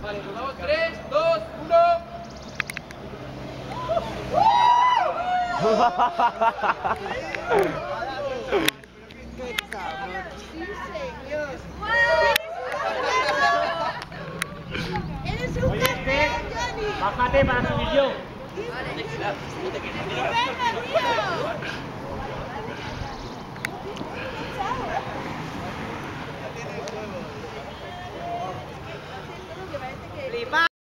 Vale, pues vamos, 3, 2, 1. Sí, señor. Eres un campeón, Johnny. Bájate para subir yo. ¡Venga, tío!